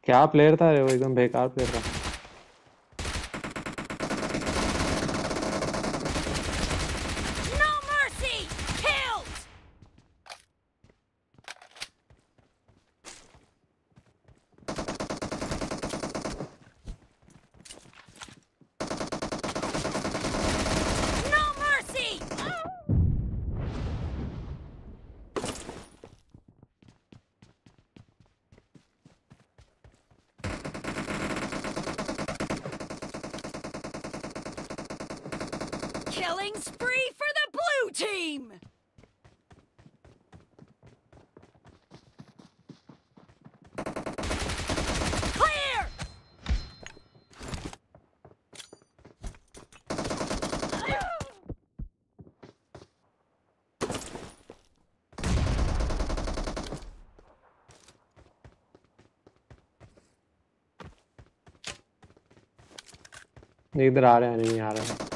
क्या प्लेयर था रे वो, एकदम बेकार प्लेयर था। No mercy! Killed! No mercy! Killing spree for the blue team! Clear! इधर आ रहे हैं, नहीं आ रहे हैं।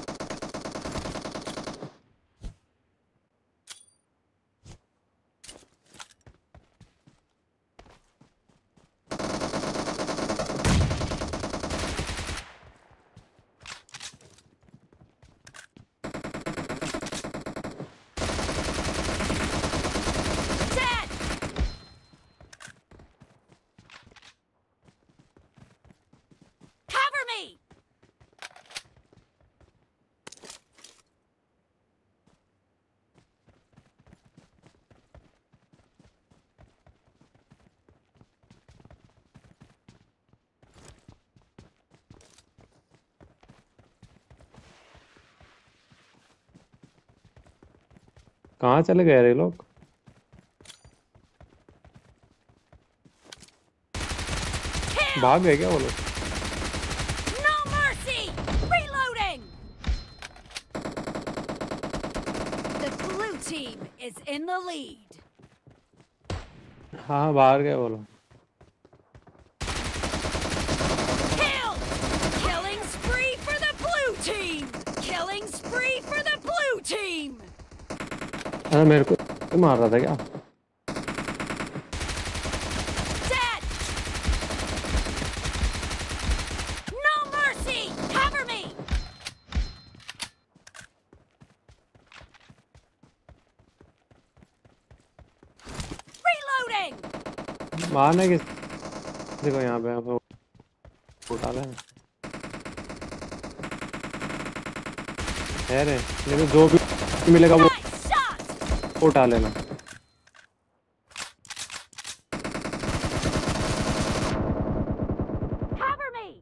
Dead! Cover me! कहाँ चले गए रे लोग? Kill! भाग गए क्या वो लोग? No mercy! Reloading! The blue team is in the lead. हाँ बाहर गए वो लोग। Kill! Killing spree for the blue team! Killing spree for the blue team! अरे मेरे को मार रहा था क्या? Dead! No mercy! Cover me! Reloading! मारने किस देखो यहाँ पे उठा रहे हैं। है रे, मेरे जो भी मिलेगा वो Nice shot! उठा लेना। Cover me!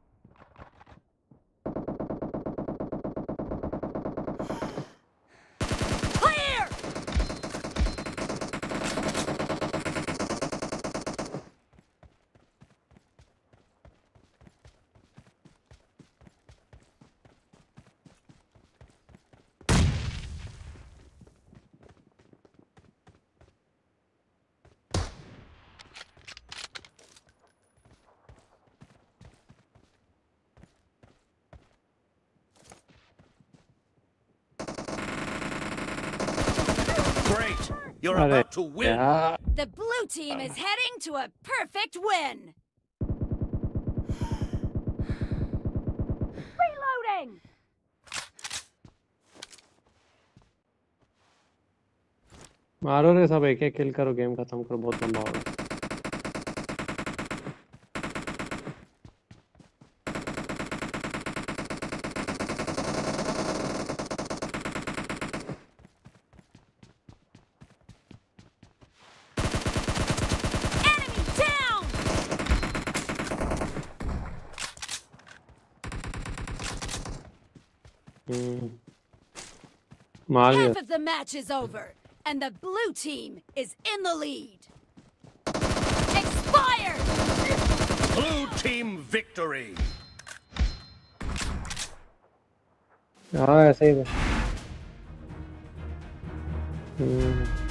Clear! Great! You're अरे about to win! यार, The blue team is heading to a perfect win! Reloading! मारो रे सब, एक एक किल करो, गेम खत्म करो, बहुत लंबा होगा। Enemy down! मार दिया। Half of the match is over, and the blue team is in the lead. Expired! Blue team victory! हाँ ऐसे ही था।